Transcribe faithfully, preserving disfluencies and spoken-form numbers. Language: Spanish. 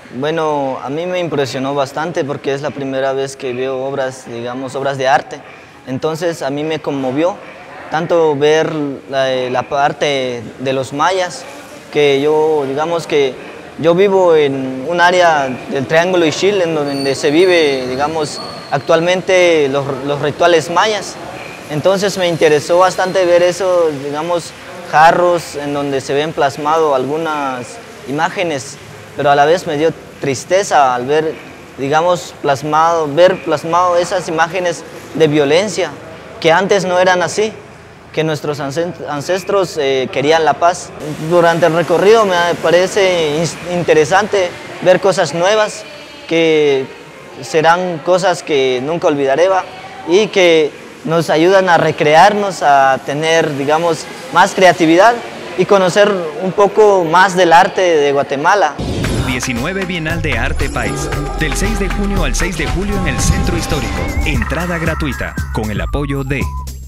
Bueno, a mí me impresionó bastante porque es la primera vez que veo obras, digamos, obras de arte. Entonces a mí me conmovió tanto ver la, la parte de los mayas, que yo, digamos que yo vivo en un área del Triángulo Ixil, en donde se vive, digamos, actualmente los, los rituales mayas. Entonces me interesó bastante ver esos, digamos, jarros en donde se ven plasmado algunas imágenes, pero a la vez me dio tristeza al ver, digamos, plasmado, ver plasmado esas imágenes de violencia, que antes no eran así, que nuestros ancestros eh, querían la paz. Durante el recorrido me parece interesante ver cosas nuevas, que serán cosas que nunca olvidaré, ¿va? Y que nos ayudan a recrearnos, a tener, digamos, más creatividad y conocer un poco más del arte de Guatemala. diecinueve Bienal de Arte País, del seis de junio al seis de julio en el Centro Histórico. Entrada gratuita, con el apoyo de